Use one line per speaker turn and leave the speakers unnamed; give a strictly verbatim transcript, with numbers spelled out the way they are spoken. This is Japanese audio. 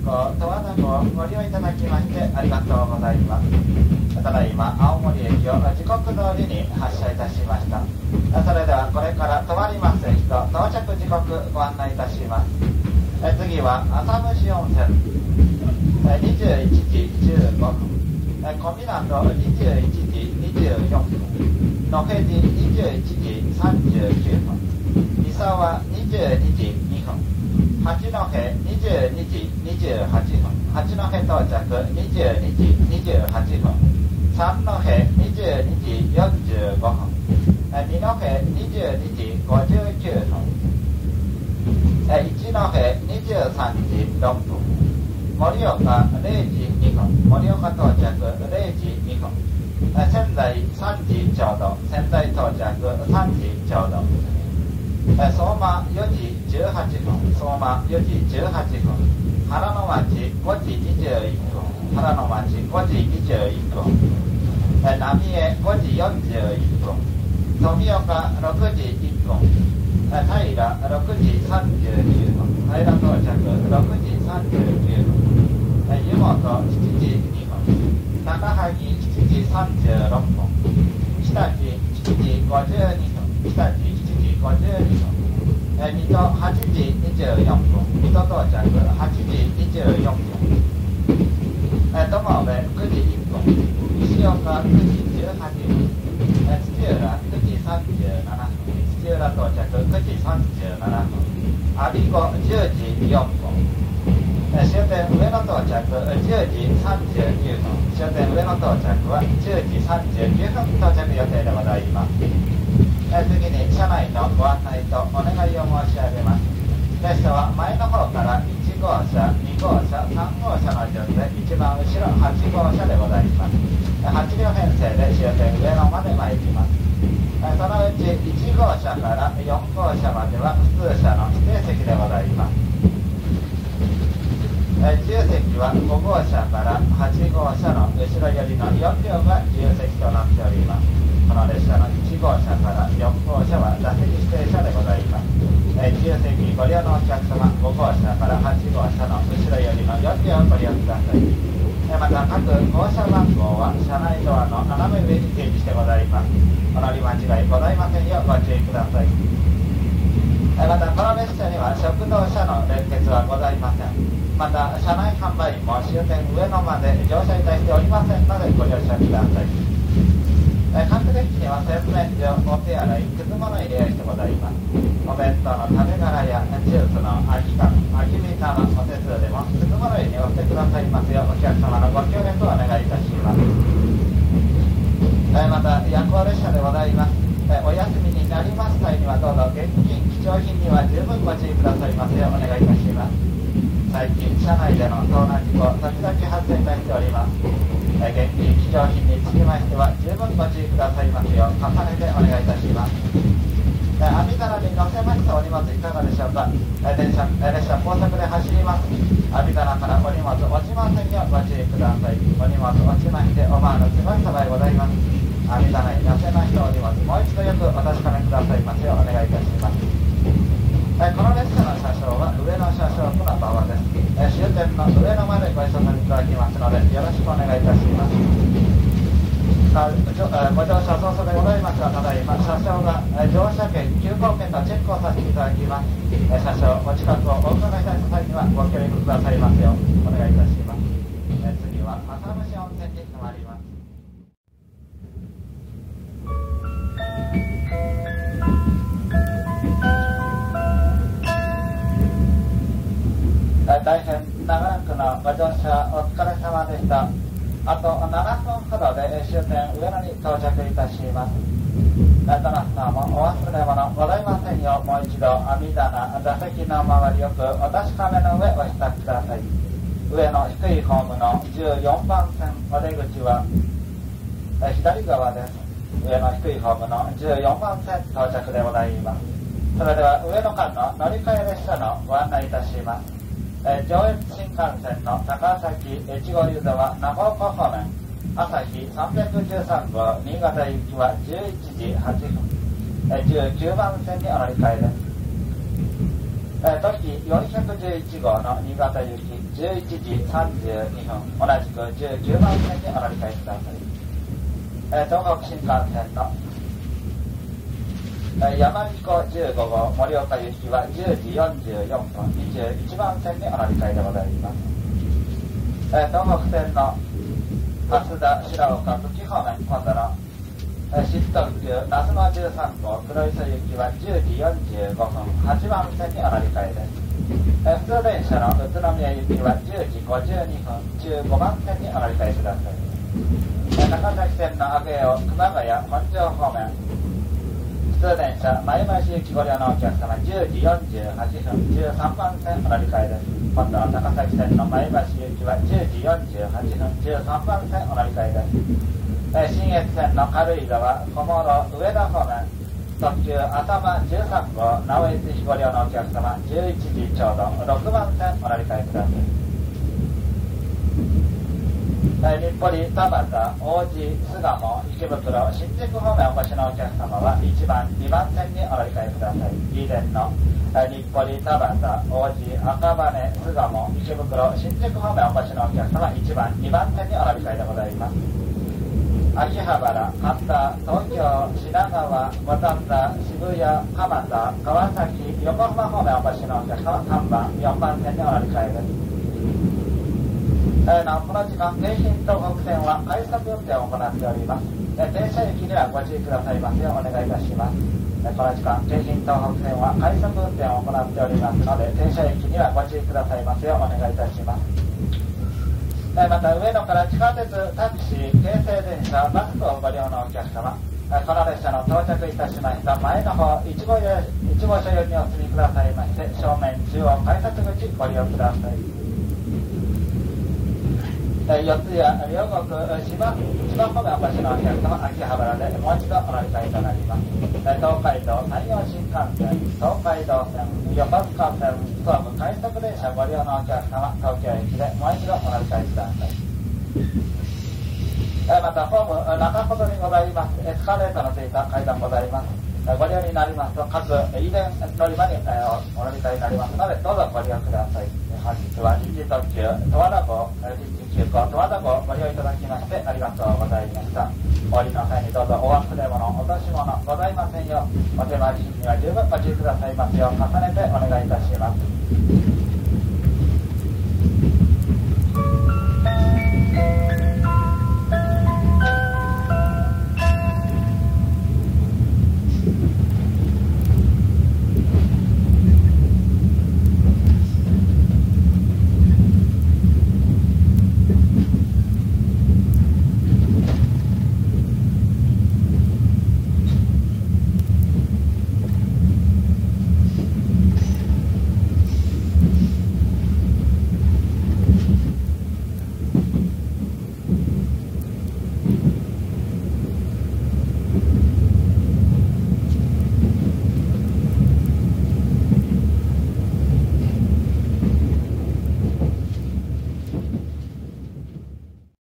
港十和田号ご利用いただきましてありがとうございます。ただいま青森駅を時刻通りに発車いたしました。それではこれから止まります人到着時刻ご案内いたします。次は浅虫温泉にじゅういちじじゅうごふん、小湊にじゅういちじにじゅうよんふん、野辺地にじゅういちじさんじゅうきゅうふん、三沢にじゅうにじにふん、八戸にじゅうにじにじゅうはっぷん、八戸到着にじゅうにじにじゅうはっぷん、三戸にじゅうにじよんじゅうごふん、二戸にじゅうにじごじゅうきゅうふん、一戸にじゅうさんじろっぷん、盛岡れいじにふん、盛岡到着れいじにふん、仙台さんじちょうど、仙台到着さんじちょうど、相馬よじじゅうはっぷん、相馬よじじゅうはっぷん、原の町ごじにじゅういっぷん、原の町ごじにじゅういっぷん、浪江ごじよんじゅういっぷん、富岡ろくじいっぷん、平ろくじさんじゅうきゅうふん、平到着ろくじさんじゅうきゅうふん、湯本しちじにふん、高萩しちじさんじゅうろっぷん、日立しちじごじゅうにふん、日立しちじごじゅうにふん、水戸はちじにじゅうよんふん、水戸到着はちじにじゅうよんふん、友部くじいっぷん、石岡くじじゅうはっぷん、土浦くじさんじゅうななふん、土浦到着くじさんじゅうななふん、我孫子じゅうじよんふん、終点上野到着じゅうじさんじゅうきゅうふん、終点上野到着はじゅうじさんじゅうきゅうふん到着予定でございます。次に車内のご案内とお願いを申し上げます。列車は前の方からいち号車、に号車、さん号車の順で一番後ろはち号車でございます。はち両編成で終点上野まで参ります。そのうちいち号車からよん号車までは普通車の指定席でございます。自由席はご号車からはち号車の後ろ寄りのよん両が自由席となっております。この列車のいち号車からよん号車は座席指定車でございます。自由席ご利用のお客様、ご号車からはち号車の後ろ寄りのよん両をご利用ください。また各号車番号は車内ドアの斜め上に掲示してございます。お乗り間違いございませんようご注意ください。またこの列車には食堂車の連結はございません。また車内販売員も終点上野まで乗車いたしておりませんのでご了承ください。各デッキには洗面所、お手洗い、くず物入れしてございます。お弁当の食べ殻やジュースの空き缶、空き瓶などお手数でもくず物入れにおしてくださいますようお客様のご協力をお願いいたします。また夜行列車でございます。お休みになります際にはどうぞ現金、貴重品には十分ご注意くださいますようお願いいたします。最近車内での盗難事故時々発生いたしております。現金貴重品につきましては十分ご注意くださいますよう重ねてお願いいたします。網棚に乗せましたお荷物いかがでしょうか。電車列車高速で走ります。網棚からお荷物落ちませんようご注意ください。お荷物落ちましてお回りのすごいそばへございます。網棚に乗せましたお荷物もう一度よくお確かめくださいますようお願いいたします。この列車の車掌は上野車掌区の馬場です。終点の上野までご一緒させていただきますのでよろしくお願いいたします。ご乗車早々でございますが、ただいま車掌が乗車券、急行券のチェックをさせていただきます。車掌お近くをお伺いしたい際にはご協力くださいますようお願いいたします。次は浅虫温泉に停まります。大変長らくのご乗車お疲れ様でした。あとななふんほどで終点上野に到着いたします。どなたもお忘れ物ございませんようもう一度網棚、座席の周りよくお確かめの上お支度ください。上の低いホームのじゅうよんばん線お出口は左側です。上の低いホームのじゅうよんばん線到着でございます。それでは上野間の乗り換え列車のご案内いたします。上越新幹線の高崎越後湯沢長岡方面朝日さんびゃくじゅうさん号新潟行きはじゅういちじはっぷん、じゅうきゅうばん線にお乗り換えです。 時よんひゃくじゅういち号の新潟行きじゅういちじさんじゅうにふん、同じくじゅうきゅうばん線にお乗り換えください。東北新幹線の山彦じゅうご号盛岡行きはじゅうじよんじゅうよんぷん、にじゅういちばん線にお乗り換えでございます。東北線の蓮田白岡久喜方面、今度の新特急那須野じゅうさん号黒磯行きはじゅうじよんじゅうごふん、はちばん線にお乗り換えです。普通電車の宇都宮行きはじゅうじごじゅうにふん、じゅうごばん線にお乗り換えください。長崎線の上尾熊谷本庄方面、普通電車前橋行きご利用のお客様じゅうじよんじゅうはちふん、じゅうさんばん線お乗り換えです。今度の高崎線の前橋行きはじゅうじよんじゅうはちふん、じゅうさんばん線お乗り換えです。信越線の軽井沢小諸上田方面、特急頭じゅうさん号直江津日ご利用のお客様じゅういちじちょうどろくばん線お乗り換えください。日暮里田端王子巣鴨池袋新宿方面お越しのお客様はいちばんにばん線にお乗り換えください。以前の日暮里田端王子赤羽巣鴨池袋新宿方面お越しのお客様いちばんにばん線にお乗り換えでございます。秋葉原、神田、東京、品川、五反田、渋谷、蒲田、川崎、横浜方面お越しのお客様さんばん、よんばん線にお乗り換えです。えー、なおこの時間、京浜東北線は快速運転を行っております。えー、停車駅にはご注意くださいますようお願いいたします。えー、この時間、京浜東北線は快速運転を行っておりますので、停車駅にはご注意くださいますようお願いいたします。また上野から地下鉄、タクシー、京成電車、バスをご利用のお客様、この列車の到着いたしました前の方いち号車寄りにお進みくださいまして、正面中央改札口ご利用ください。四谷、両国、千葉、千葉方面お越しのお客様、秋葉原でもう一度お乗り換えとなります。東海道、山陽新幹線、東海道線、横須賀線、東武快速電車ご利用のお客様、東京駅でもう一度お乗り換えください。またホーム中ほどにございますエスカレーターのついた階段ございます。ご利用になりますと各以前乗り場にお乗り換えになりますので、どうぞご利用ください。本日は臨時特急十和田号臨時急行十和田号ご利用いただきましてありがとうございました。お降りの際にどうぞお忘れ物落とし物ございませんよう、お手回りには十分ご注意くださいますよう重ねてお願いいたします。